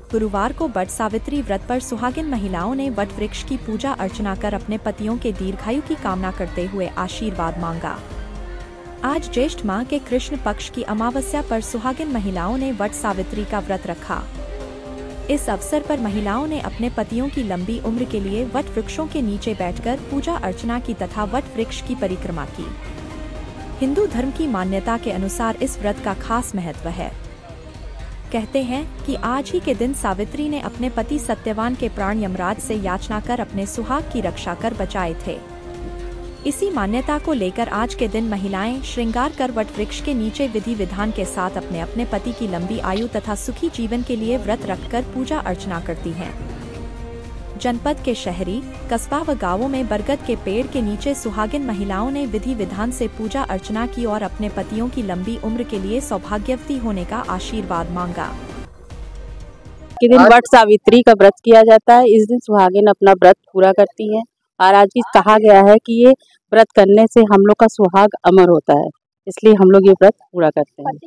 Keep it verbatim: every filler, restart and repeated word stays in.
गुरुवार को वट सावित्री व्रत पर सुहागिन महिलाओं ने वट वृक्ष की पूजा अर्चना कर अपने पतियों के दीर्घायु की कामना करते हुए आशीर्वाद मांगा। आज ज्येष्ठ माह के कृष्ण पक्ष की अमावस्या पर सुहागिन महिलाओं ने वट सावित्री का व्रत रखा। इस अवसर पर महिलाओं ने अपने पतियों की लंबी उम्र के लिए वट वृक्षों के नीचे बैठकर पूजा अर्चना की तथा वट वृक्ष की परिक्रमा की। हिंदू धर्म की मान्यता के अनुसार इस व्रत का खास महत्व है। कहते हैं कि आज ही के दिन सावित्री ने अपने पति सत्यवान के प्राण यमराज से याचना कर अपने सुहाग की रक्षा कर बचाए थे। इसी मान्यता को लेकर आज के दिन महिलाएं श्रृंगार कर वट वृक्ष के नीचे विधि विधान के साथ अपने अपने पति की लंबी आयु तथा सुखी जीवन के लिए व्रत रखकर पूजा अर्चना करती हैं। जनपद के शहरी, कस्बा व गांवों में बरगद के पेड़ के नीचे सुहागिन महिलाओं ने विधि विधान से पूजा अर्चना की और अपने पतियों की लंबी उम्र के लिए सौभाग्यवती होने का आशीर्वाद मांगा। के दिन वट सावित्री का व्रत किया जाता है। इस दिन सुहागिन अपना व्रत पूरा करती है और आज भी कहा गया है कि ये व्रत करने से हम लोग का सुहाग अमर होता है, इसलिए हम लोग ये व्रत पूरा करते हैं।